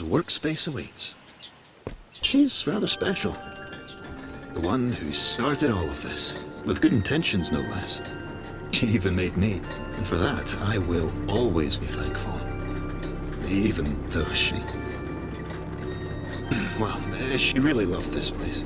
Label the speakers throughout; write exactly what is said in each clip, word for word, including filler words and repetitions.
Speaker 1: workspace awaits. She's rather special. The one who started all of this, with good intentions no less. She even made me, and for that I will always be thankful. Even though she... well, she really loved this place.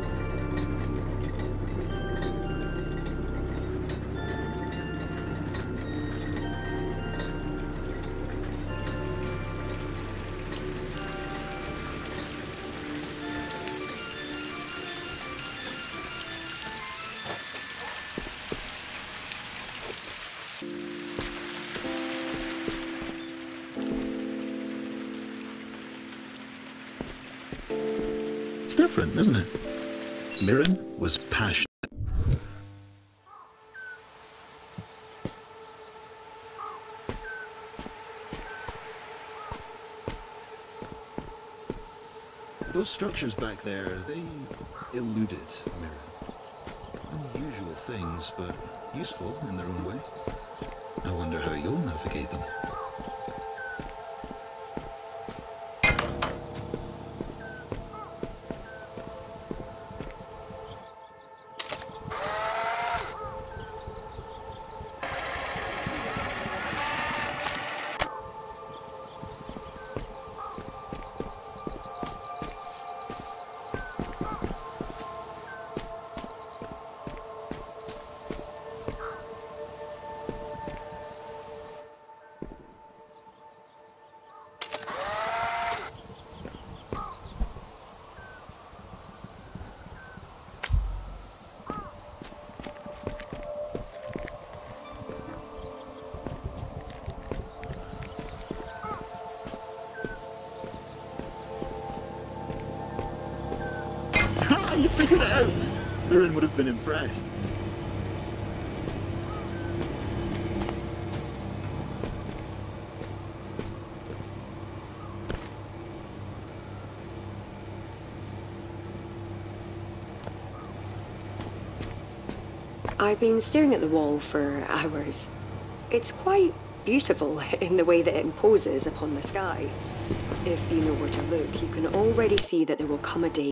Speaker 1: It's different, isn't it? Mirren was passionate. Those structures back there, they eluded Mirren. Unusual things, but useful in their own way. I wonder how you'll navigate them. You figured it out! Mirren would have been impressed.
Speaker 2: I've been staring at the wall for hours. It's quite beautiful in the way that it imposes upon the sky. If you know where to look, you can already see that there will come a day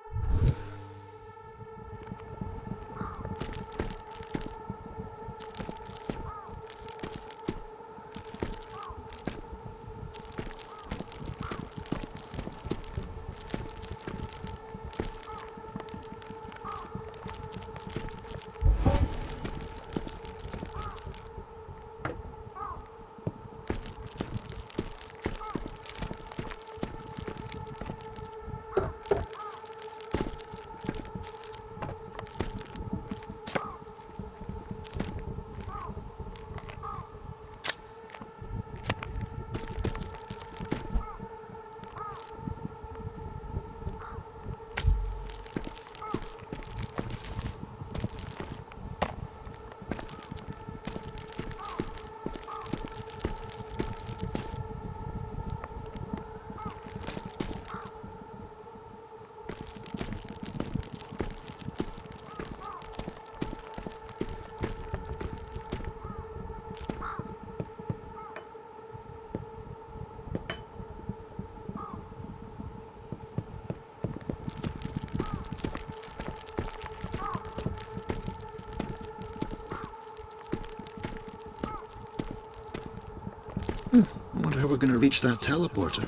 Speaker 1: Hmm, I wonder how we're going to reach that teleporter.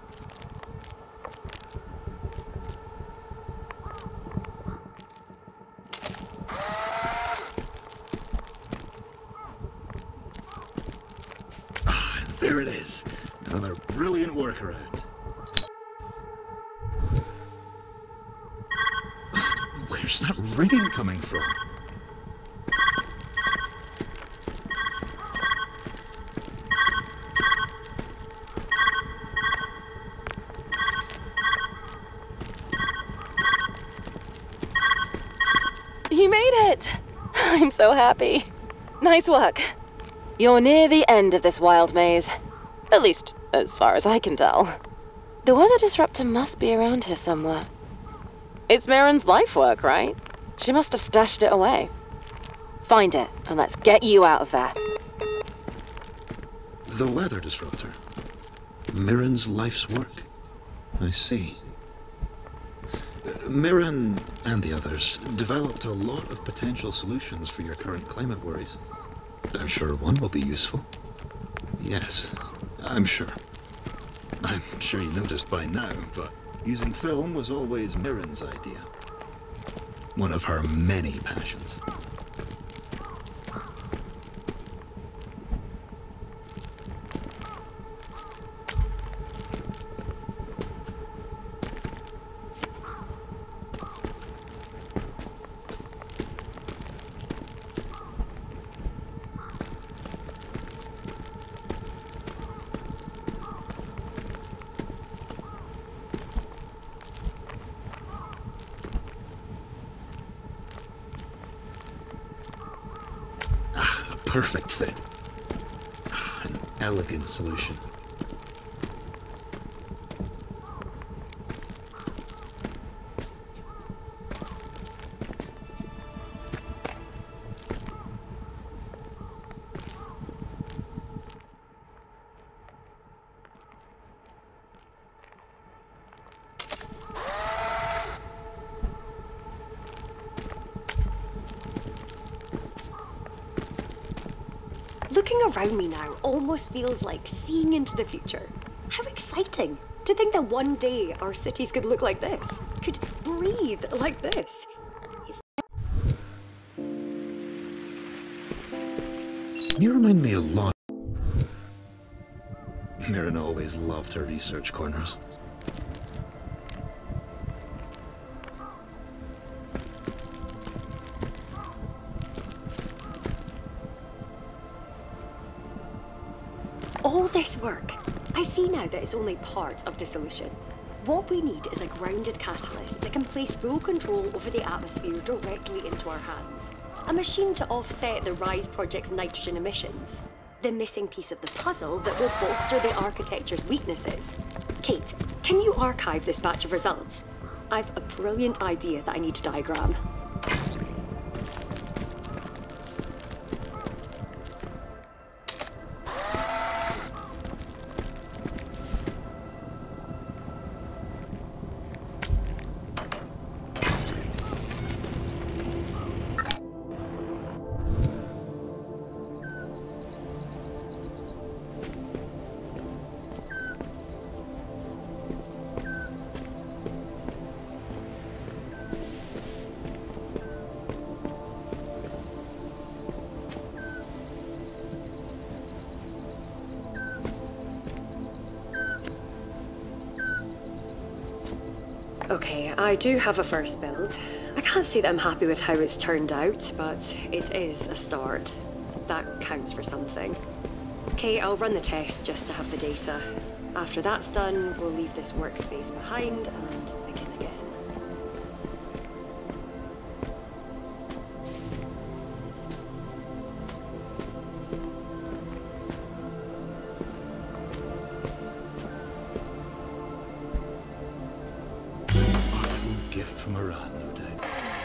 Speaker 1: Ah, and there it is. Another brilliant workaround. Where's that ringing coming from?
Speaker 3: You made it! I'm so happy. Nice work. You're near the end of this wild maze. At least, as far as I can tell. The weather disruptor must be around here somewhere. It's Mirren's life work, right? She must have stashed it away. Find it, and let's get you out of there.
Speaker 1: The weather disruptor. Mirren's life's work. I see. Mirren and the others developed a lot of potential solutions for your current climate worries. I'm sure one will be useful. Yes, I'm sure. I'm sure you noticed by now, but using film was always Mirren's idea. One of her many passions. Perfect fit. An elegant solution.
Speaker 2: Looking around me now almost feels like seeing into the future. How exciting! To think that one day our cities could look like this, could breathe like this. It's...
Speaker 1: You remind me a lot. Mirren always loved her research corners.
Speaker 2: All this work, I see now that it's only part of the solution. What we need is a grounded catalyst that can place full control over the atmosphere directly into our hands. A machine to offset the RISE project's nitrogen emissions. The missing piece of the puzzle that will bolster the architecture's weaknesses. Kate, can you archive this batch of results? I've a brilliant idea that I need to diagram. Okay, I do have a first build. I can't say that I'm happy with how it's turned out, but it is a start. That counts for something. Okay, I'll run the test just to have the data. After that's done, we'll leave this workspace behind and begin again.
Speaker 1: Gift from Aran, no doubt.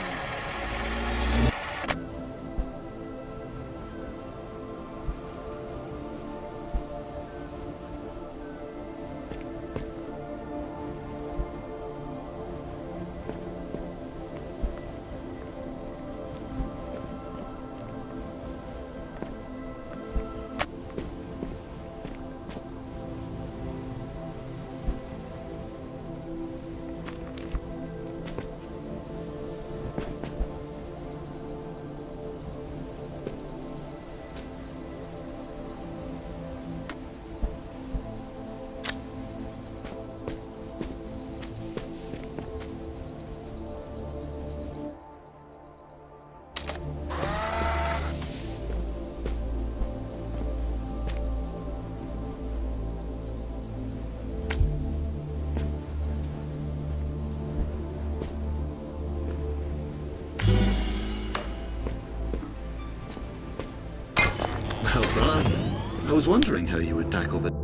Speaker 1: Well done. I was wondering how you would tackle the...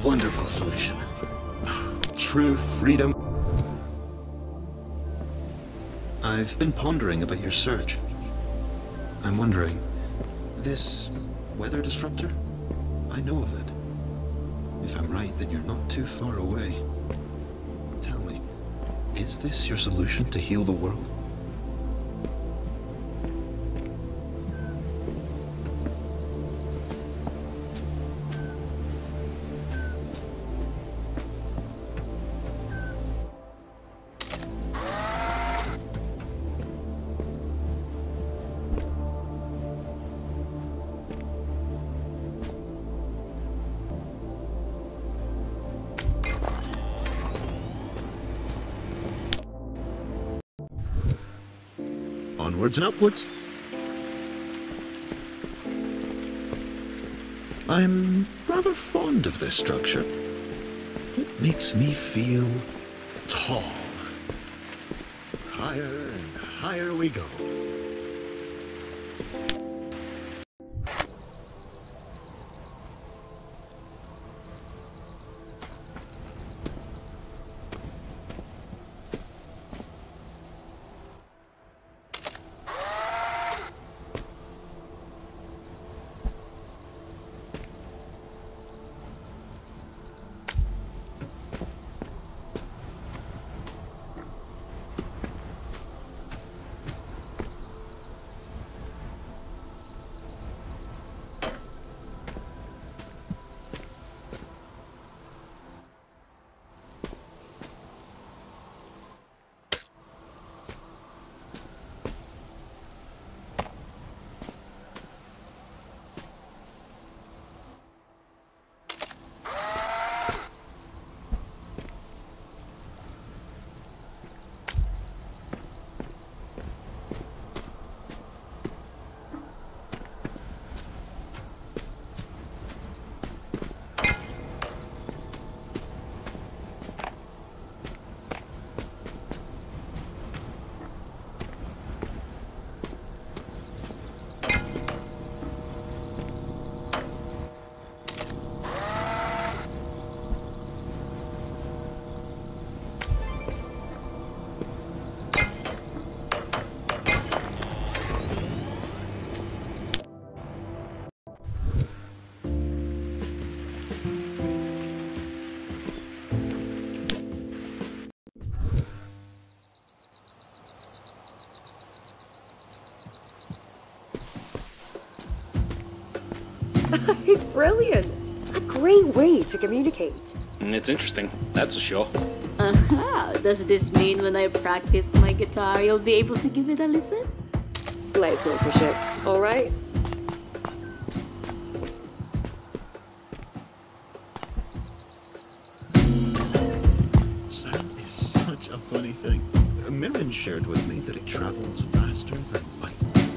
Speaker 1: wonderful solution. True freedom. I've been pondering about your search. I'm wondering, this weather disruptor? I know of it. If I'm right, then you're not too far away. Tell me, is this your solution to heal the world? Onwards and upwards. I'm rather fond of this structure. It makes me feel tall. Higher and higher we go.
Speaker 2: It's brilliant! A great way to communicate.
Speaker 4: It's interesting, that's for sure.
Speaker 5: Uh-huh. Does this mean when I practice my guitar, you'll be able to give it a listen?
Speaker 2: Let's not push it, alright?
Speaker 1: Sound is such a funny thing. Mirren shared with me that it travels faster than light.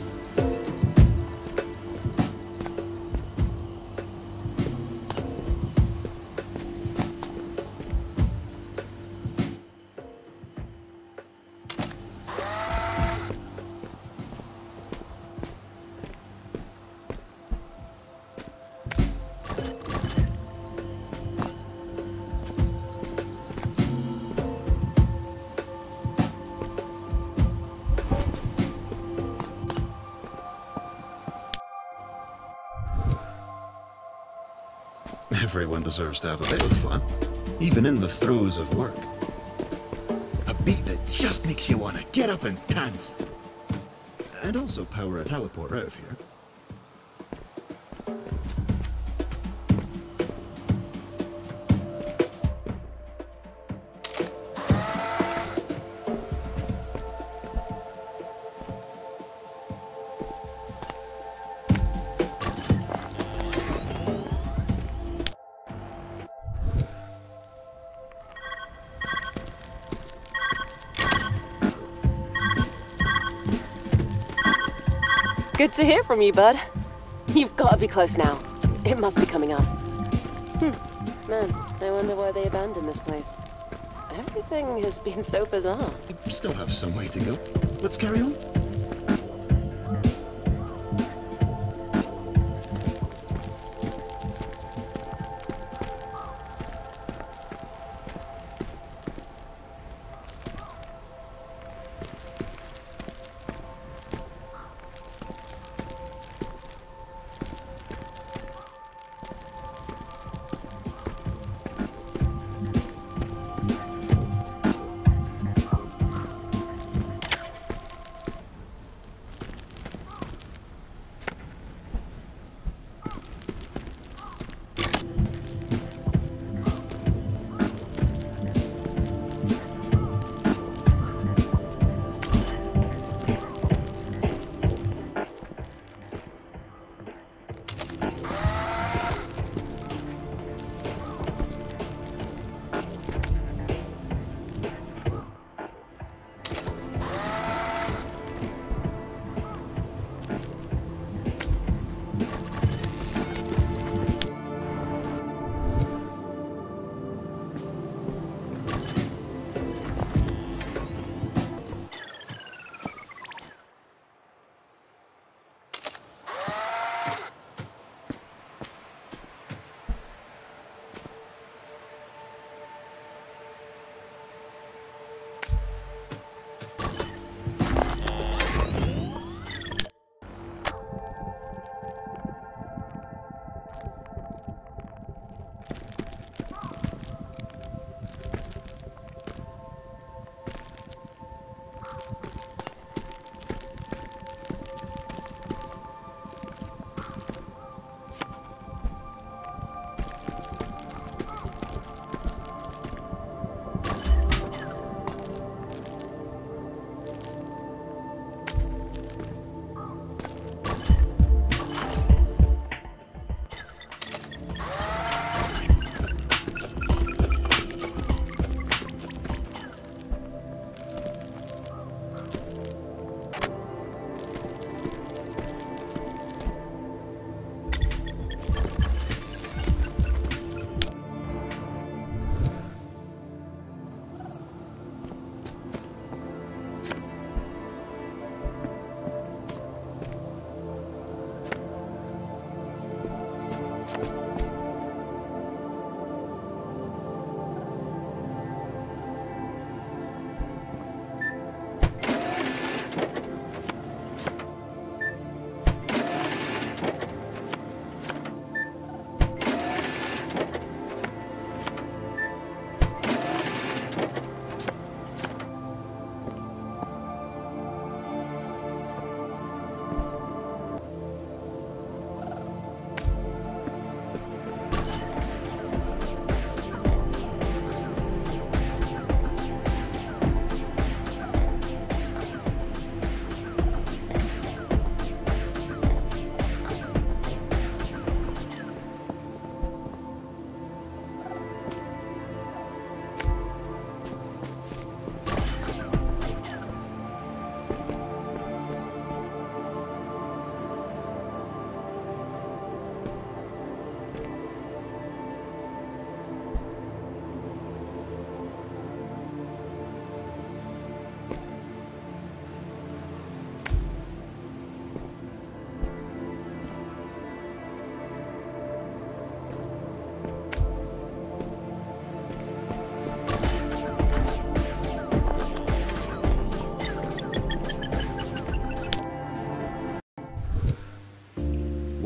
Speaker 1: Everyone deserves to have a bit of fun, even in the throes of work. A beat that just makes you want to get up and dance. And also power a teleport out of here.
Speaker 3: Good to hear from you, bud. You've got to be close now. It must be coming up. Hmm. Man, I wonder why they abandoned this place. Everything has been so bizarre.
Speaker 1: We still have some way to go. Let's carry on.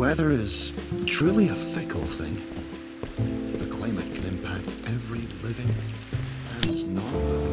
Speaker 1: weather is truly a fickle thing. The climate can impact every living and non-living.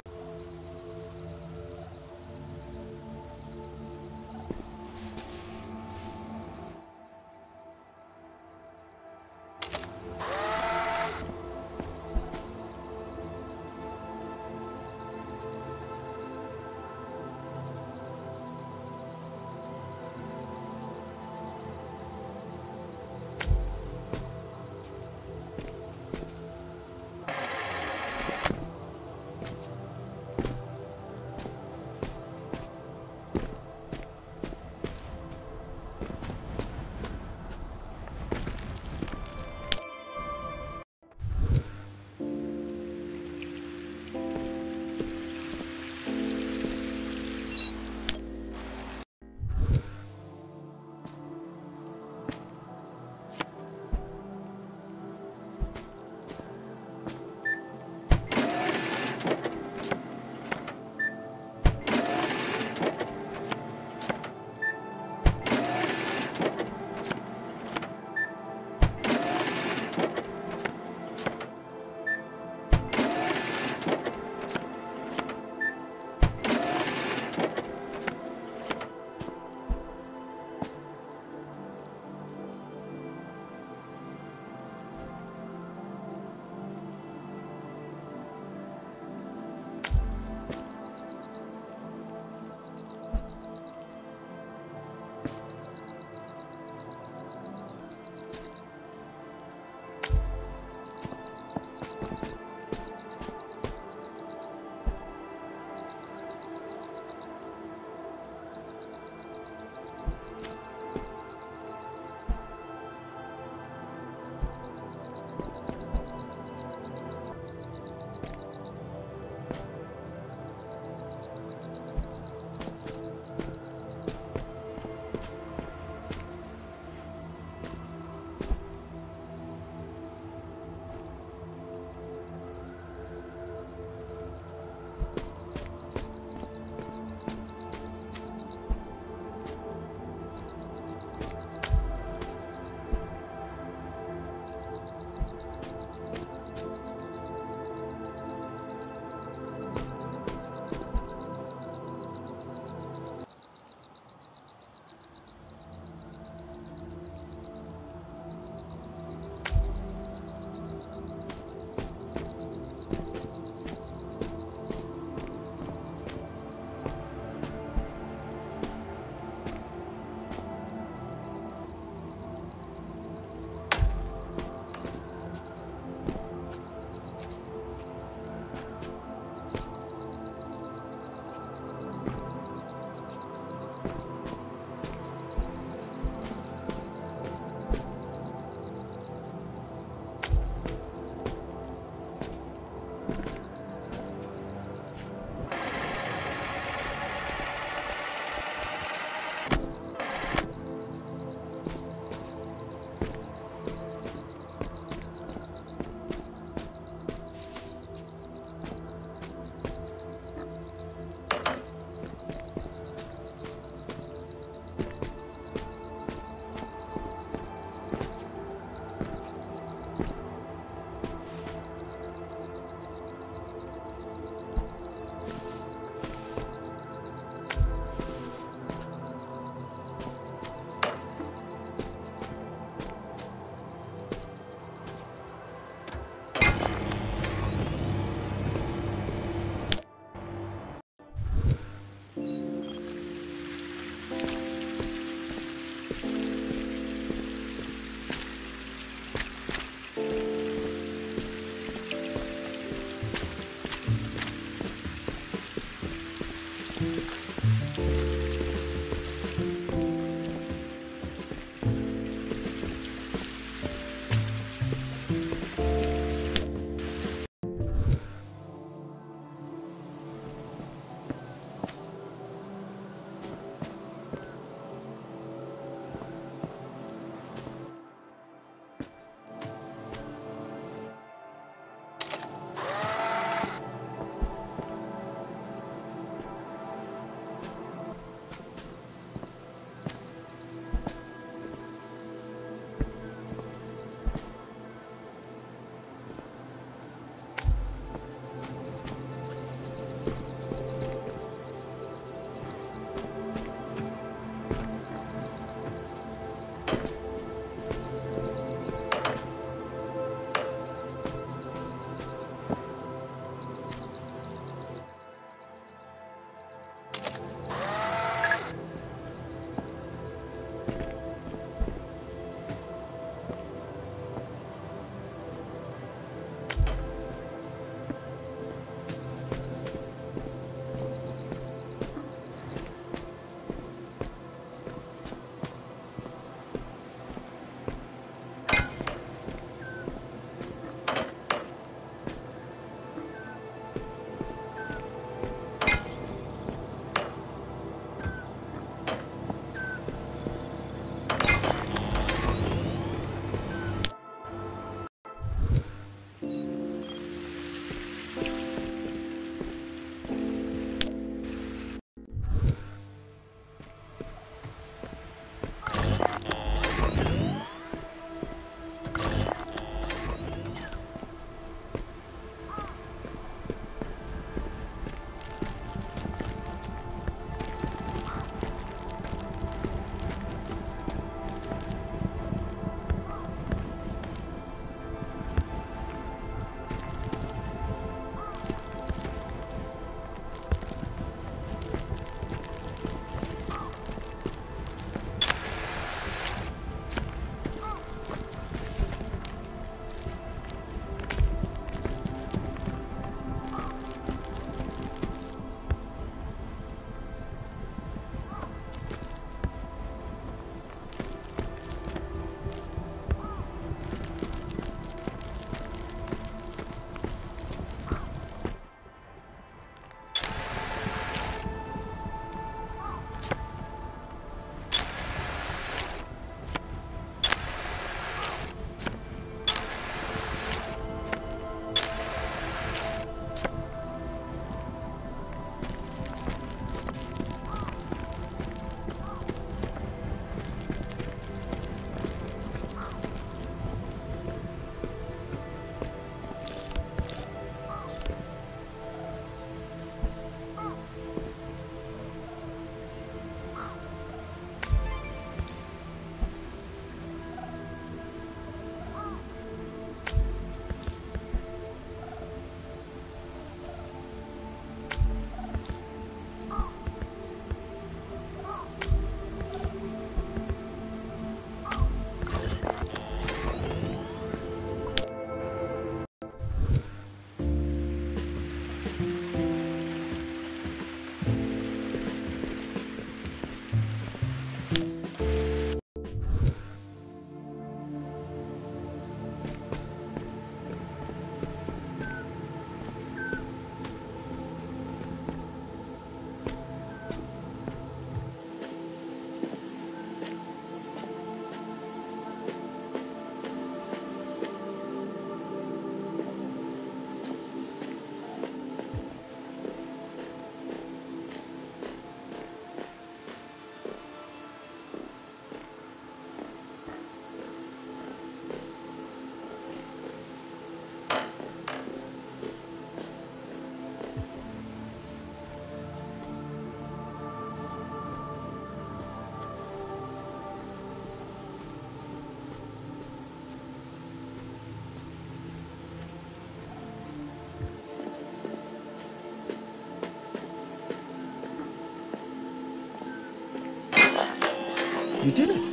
Speaker 1: You did it!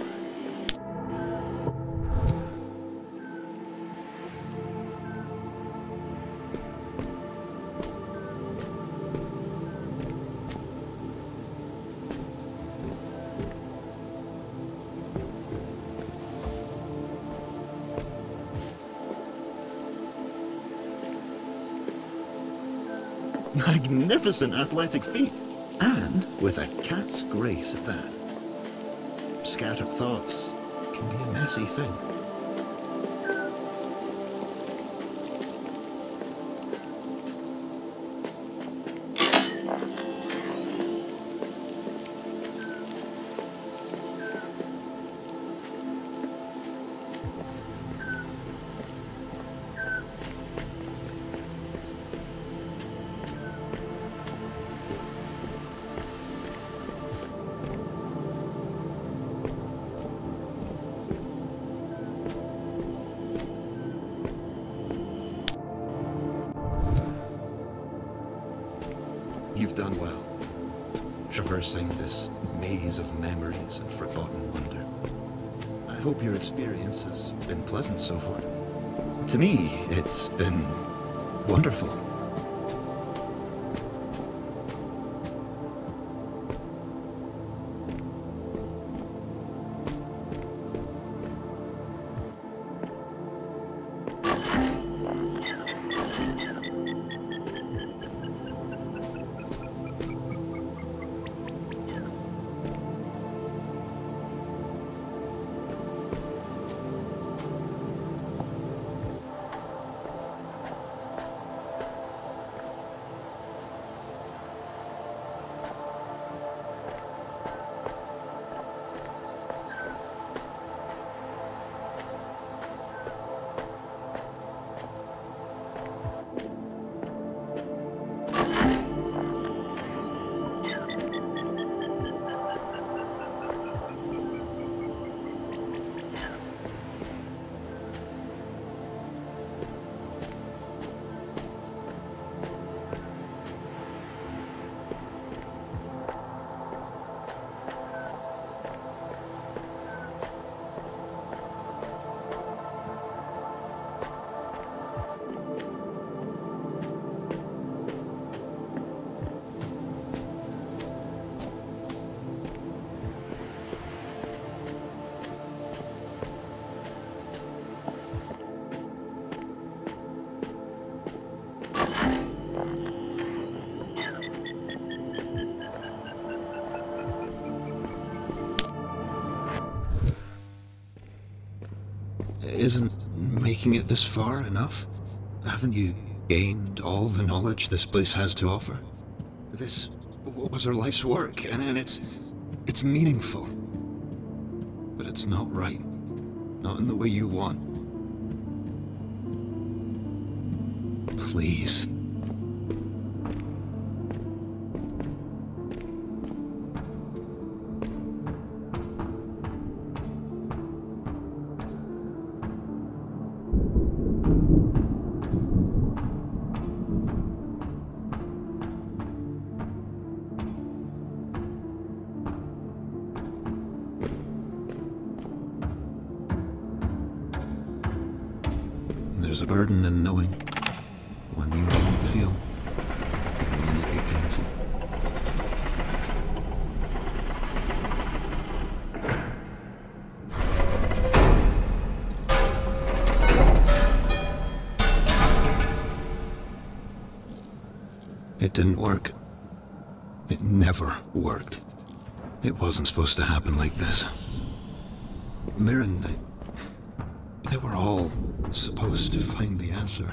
Speaker 1: Magnificent athletic feat, and with a cat's grace at that. Scattered thoughts can be a messy thing. You've done well, traversing this maze of memories and forgotten wonder. I hope your experience has been pleasant so far. To me, it's been wonderful. Isn't making it this far enough? Haven't you gained all the knowledge this place has to offer? This was her life's work, and, and it's... it's meaningful. But it's not right. Not in the way you want. Please. There's a burden in knowing one you won't feel. It will only be painful. It didn't work. It never worked. It wasn't supposed to happen like this. Mirren, they... They were all supposed to find the answer.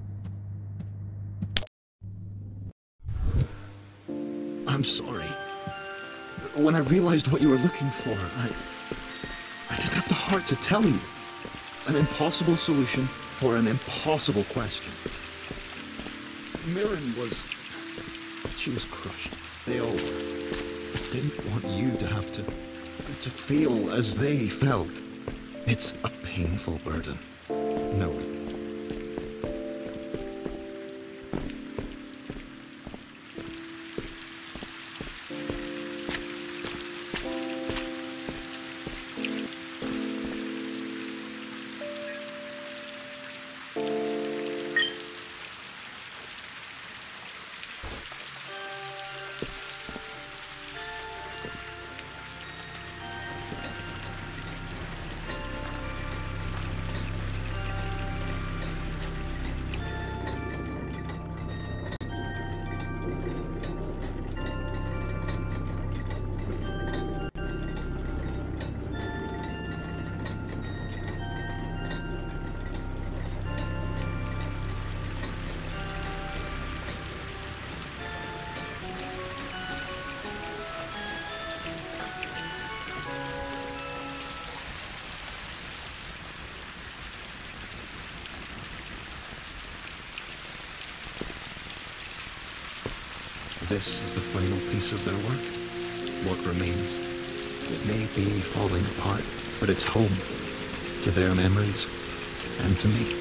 Speaker 1: I'm sorry. When I realized what you were looking for, I... I didn't have the heart to tell you. An impossible solution for an impossible question. Mirren was... She was crushed. They all didn't want you to have to... to feel as they felt. It's a painful burden. Know it. this is the final piece of their work, what remains. It may be falling apart, but it's home to their memories and to me.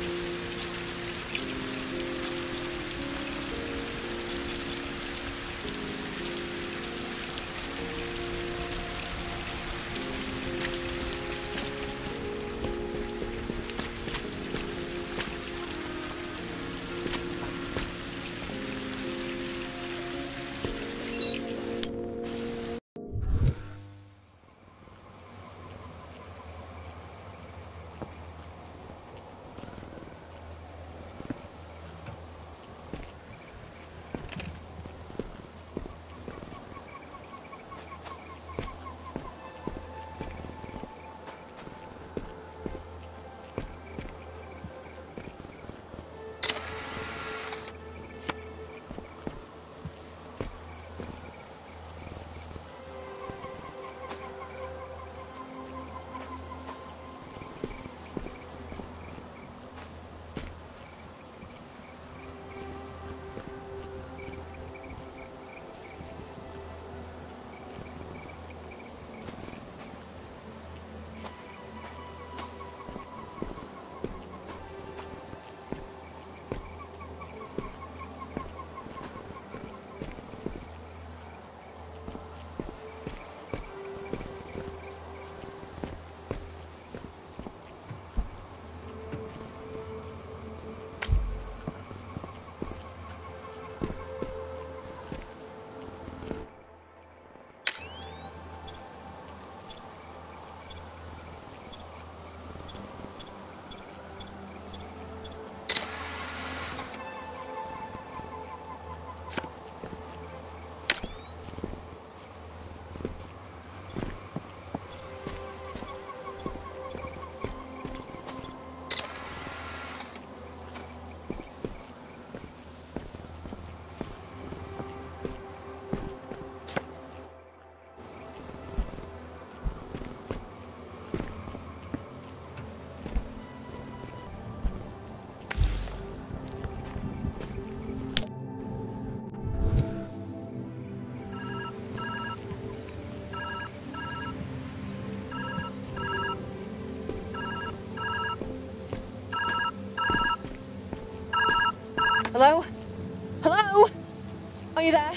Speaker 3: Hello? Hello? Are you there?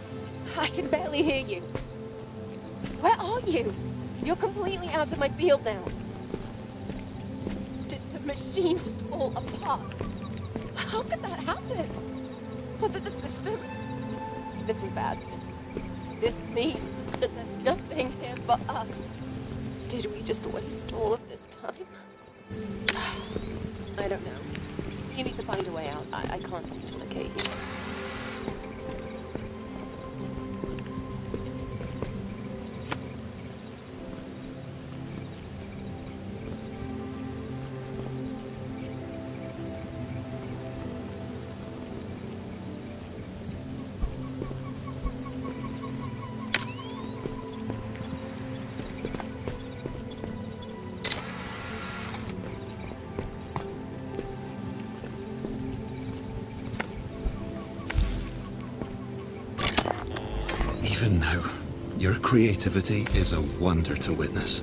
Speaker 3: I can barely hear you. Where are you? You're completely out of my field now. Did the machine just fall apart? How could that happen? Was it the system? This is bad. This, this means that there's nothing here for us. Did we just waste all of this time? I don't know. You need to find a way out. I, I can't seem to locate you.
Speaker 1: Even now, your creativity is a wonder to witness.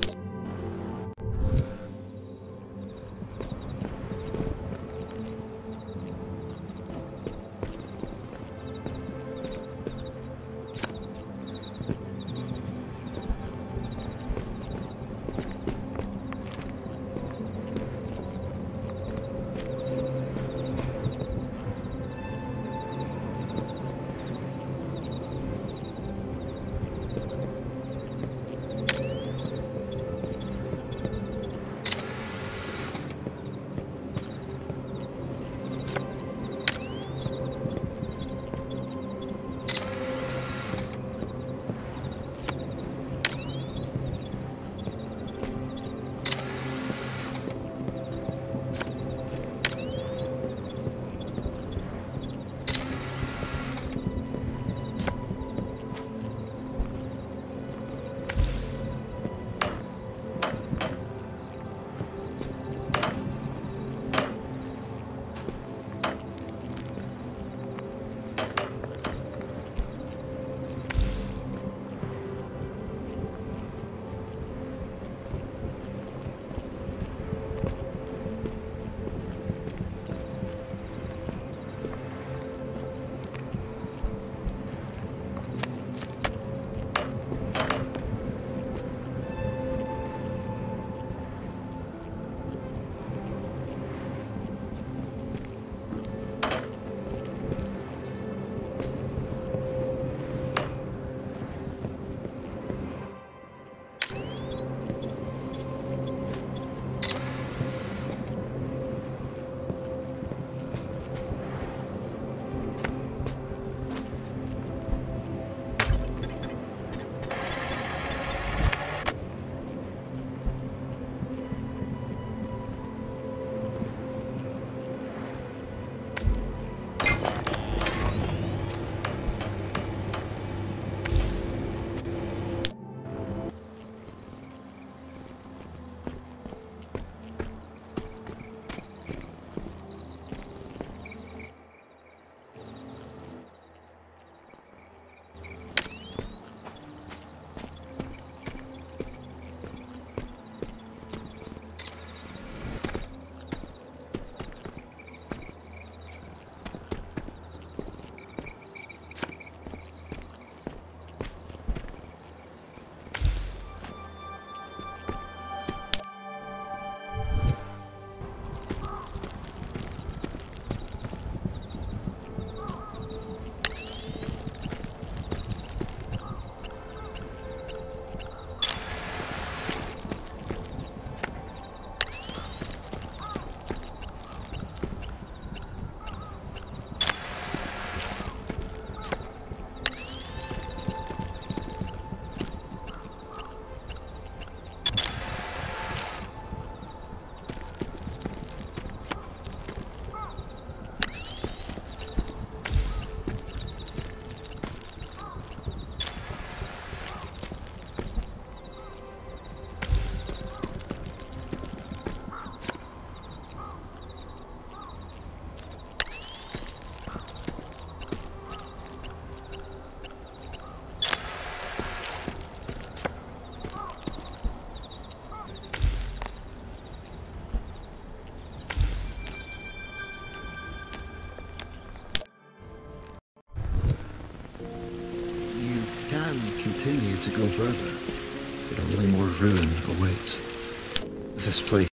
Speaker 1: continue to go further, but only more ruin awaits. This place.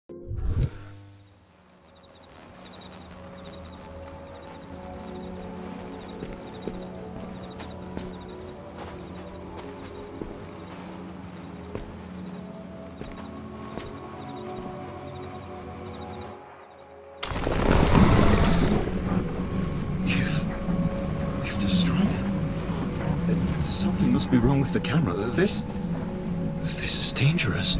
Speaker 1: Something must be wrong with the camera. This... this is dangerous.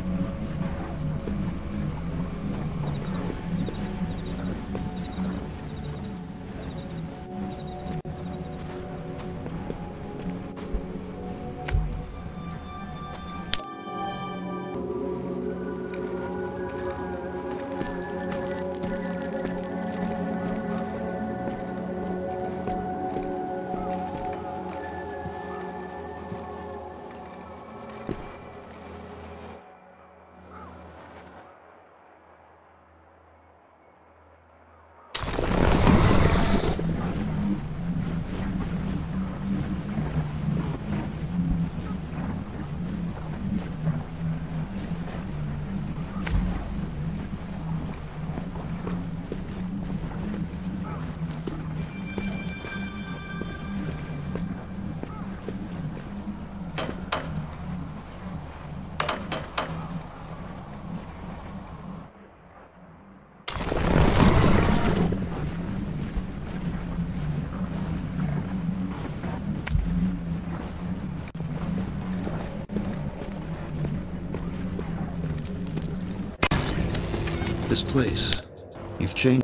Speaker 1: This place. You've changed.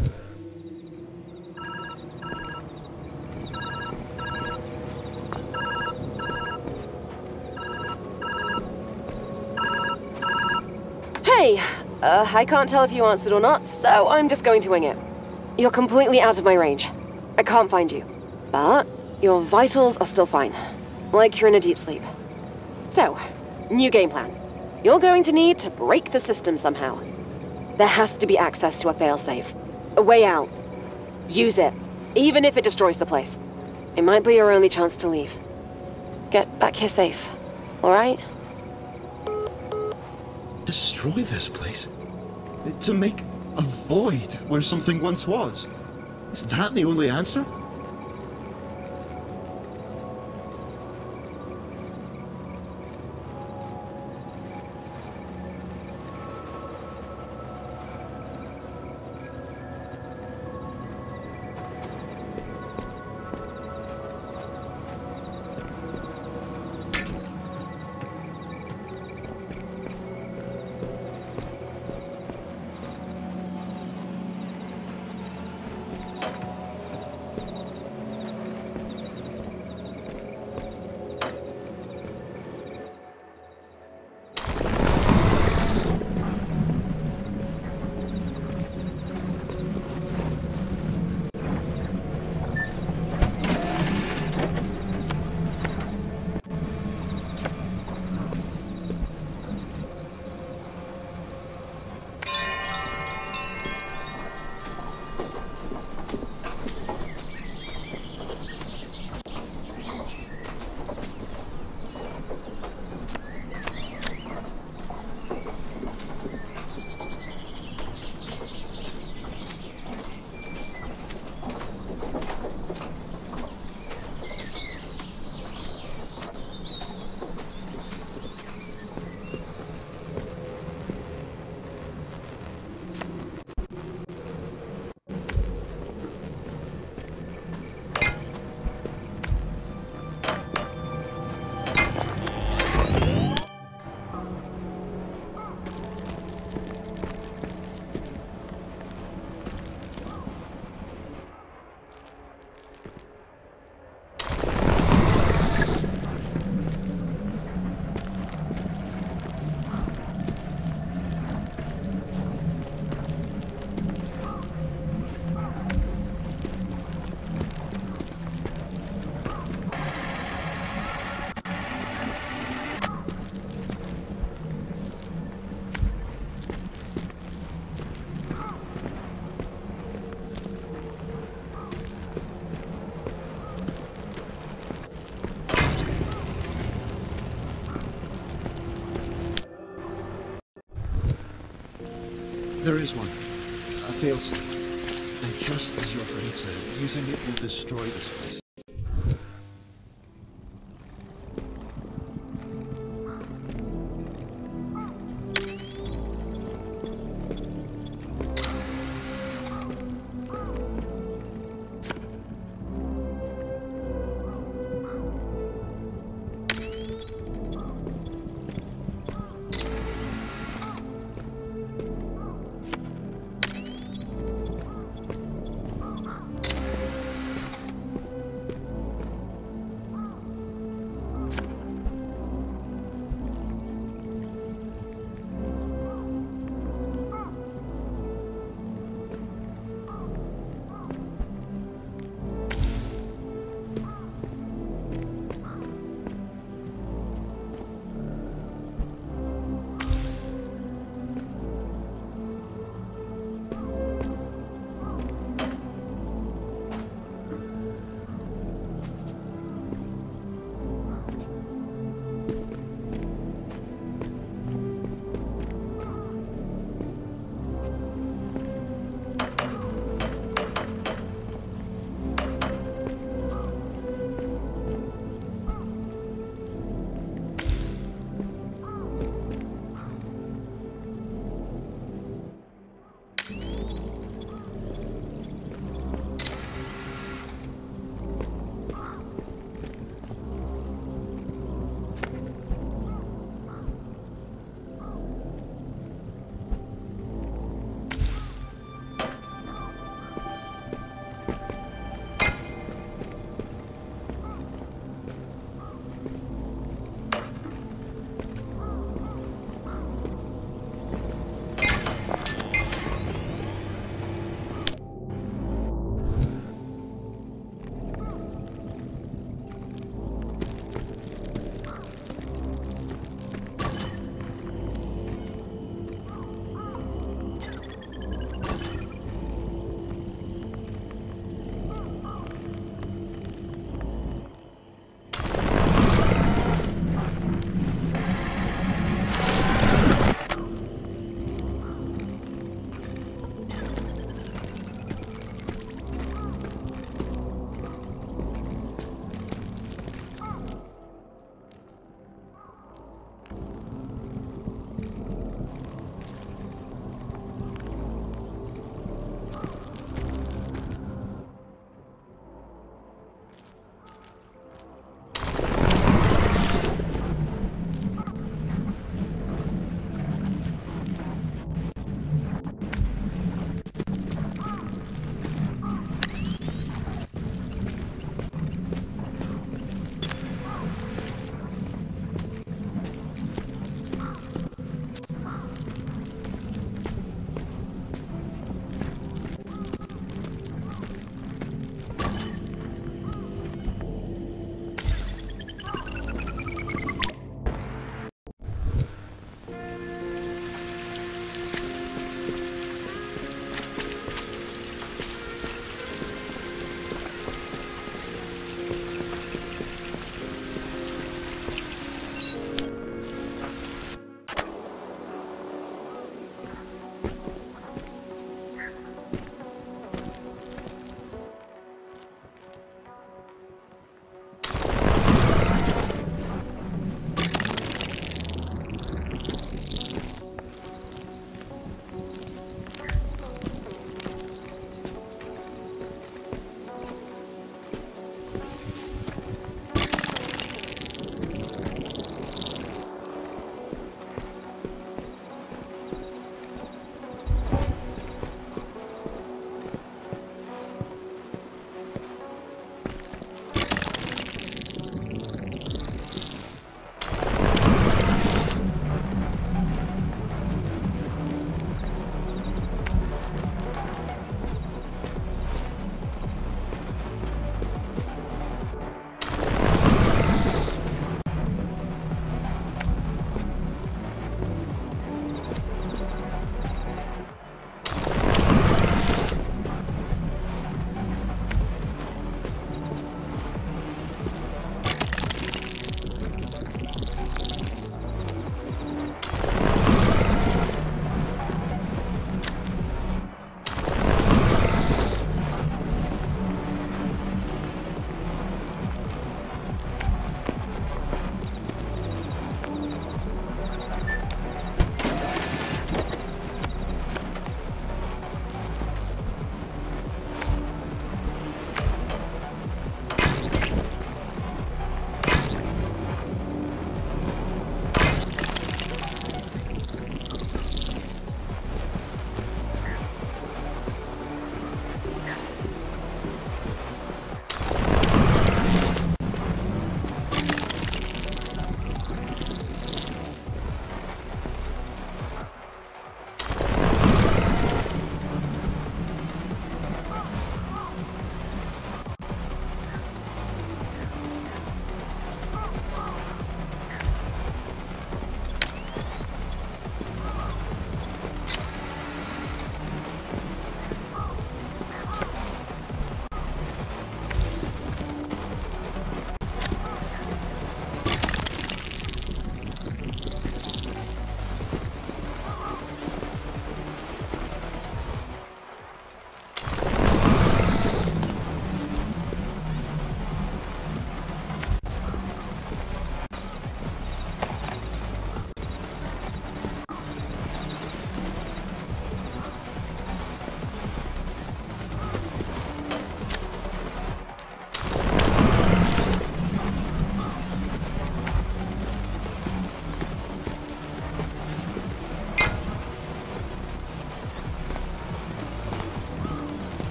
Speaker 3: Hey! Uh, I can't tell if you answered or not, so I'm just going to wing it. You're completely out of my range. I can't find you. But your vitals are still fine. Like you're in a deep sleep. So, new game plan. You're going to need to break the system somehow. There has to be access to a failsafe. A way out. Use it, even if it destroys the place. It might be your only chance to leave. Get back here safe, alright?
Speaker 1: Destroy this place? To make a void where something once was? Is that the only answer? There is one. A failsafe. And just as your friend said, using it will destroy this place.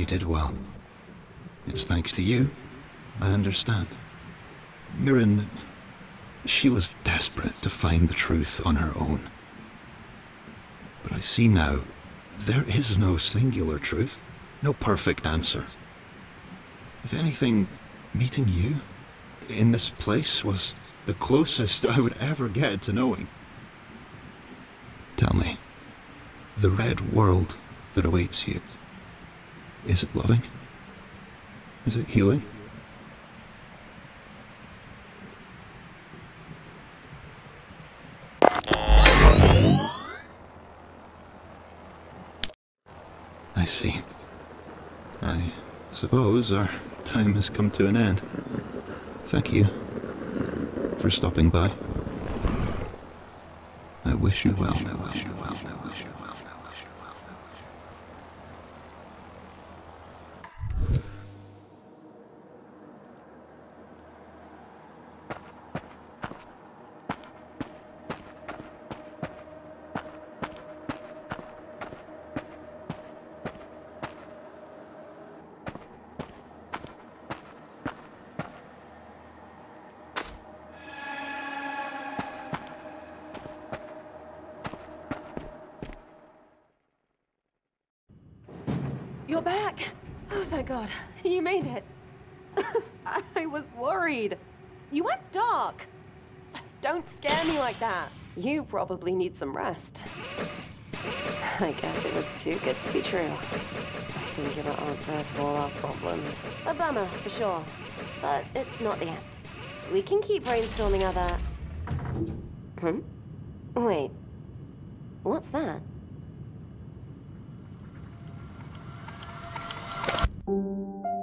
Speaker 1: You did well. It's thanks to you. I understand. Mirren, she was desperate to find the truth on her own. But I see now, there is no singular truth, no perfect answer. If anything, meeting you in this place was the closest I would ever get to knowing. Tell me, the red world that awaits you, is it loving? Is it healing? I see. I suppose our time has come to an end. Thank you for stopping by. I wish you well. I wish you well. I wish you well. I wish you well.
Speaker 3: You're back! Oh, thank God. You made it. I was worried. You went dark. Don't scare me like that. You probably need some rest. I guess it was too good to be true. A singular answer to all our problems. A bummer, for sure. But it's not the end. We can keep brainstorming other... Hmm? Wait. What's that? Thank you.